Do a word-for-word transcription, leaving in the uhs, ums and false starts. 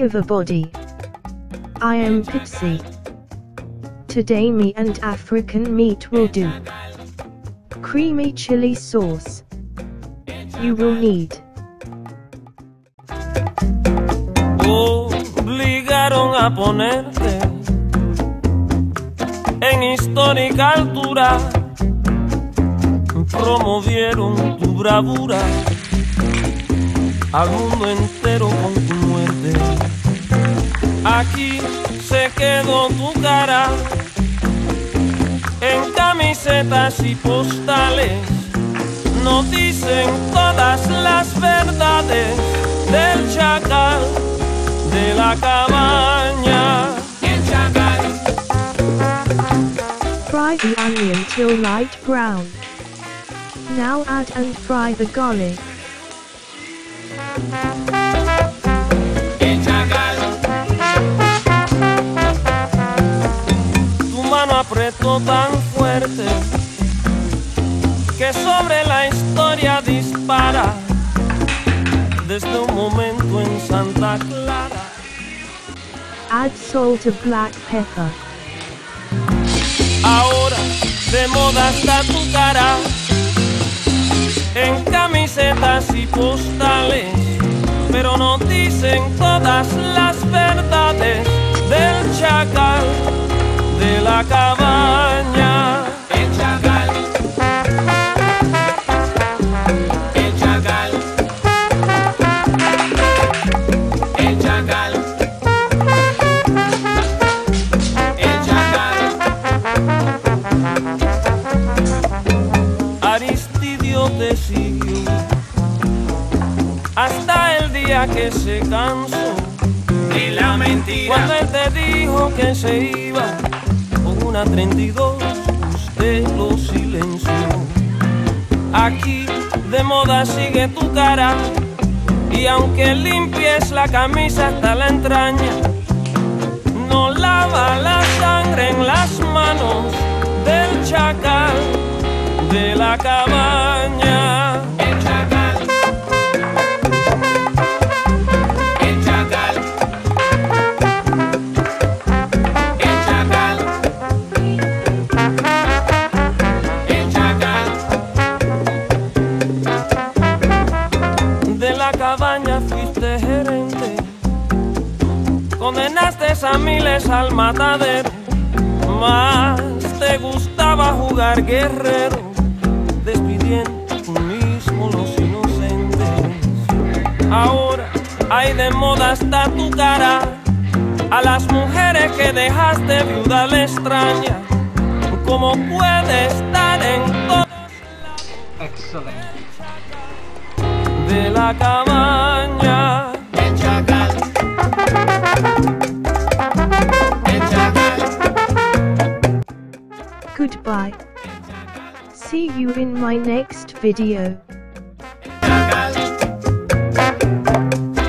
everybody. I am Pitsy. Today me and African meat will do. Creamy chili sauce. You will need. Obligaron a ponerte en histórica altura, promovieron tu bravura al mundo entero con tu muerte. Aquí se quedó tu cara en camisetas y postales. Nos dicen todas las verdades del chacal de la cabaña. El chacal. Fry the onion till light brown. Now add and fry the garlic. El chacal. Tu mano apretó tan fuerte que sobre la historia dispara desde un momento en Santa Clara. Add salt to black pepper. Ahora de moda está tu cara en camisetas y postales, pero no dicen todas las verdades del chacal de la cabaña. El chacal. El chacal. El chacal. El chacal. Aristidio te siguió hasta el día que se cansó de la mentira. Cuando él te dijo que se iba con una treinta y dos, usted lo silenció. Aquí de moda sigue tu cara, y aunque limpies la camisa hasta la entraña, no lava la sangre en las manos del chacal de la cabaña. El chacal. El chacal. El chacal. El chacal. De la cabaña fuiste gerente, condenaste a miles al matadero, más te gustaba jugar guerrero, despidiendo tú mismo los inocentes. Ahora hay de moda hasta tu cara, a las mujeres que dejaste viuda le extraña. ¿Cómo puede estar en todos lados? Excellent. De la cabaña. El chacal. El chacal. Goodbye. See you in my next video. El chacal.